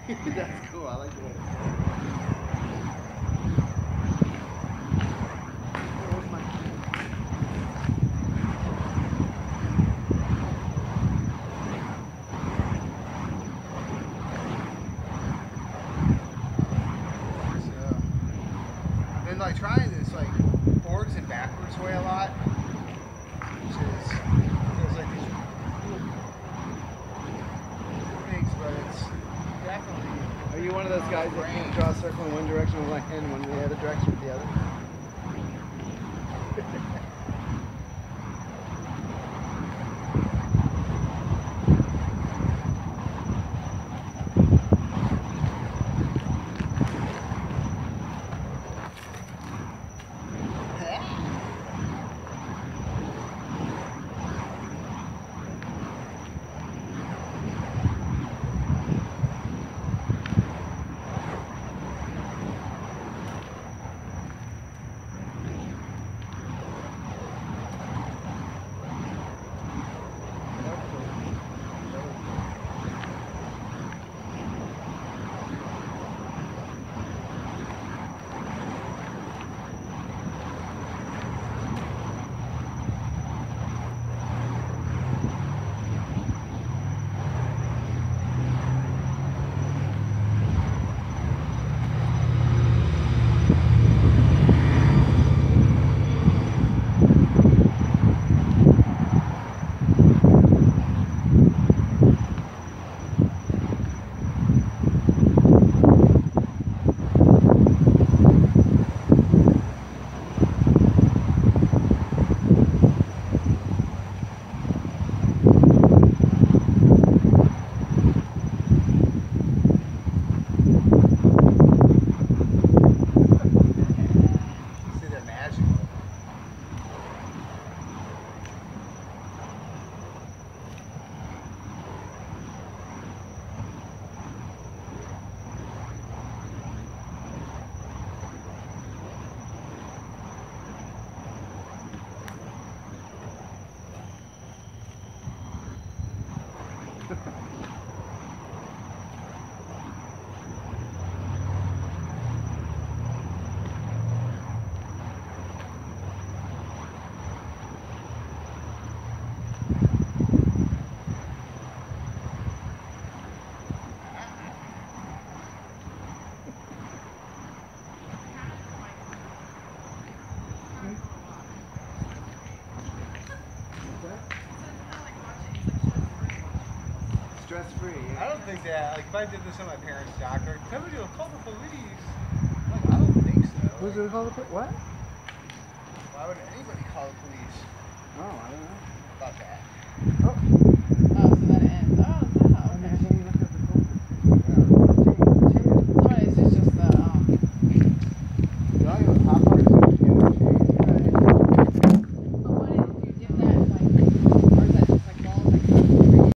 That's cool. I like the way I've been like trying this like forwards and backwards way a lot, which is feels like these things, but it's definitely. Are you one of those guys that can't draw a circle in one direction with one hand and one in the other direction with the other? Stress-free. Yeah. I don't think that, like, if I did this in my parents' doctor, somebody will call the police. Like, I don't think so. Who's gonna call the police? What? Why would anybody call the police? Oh, I don't know. About that.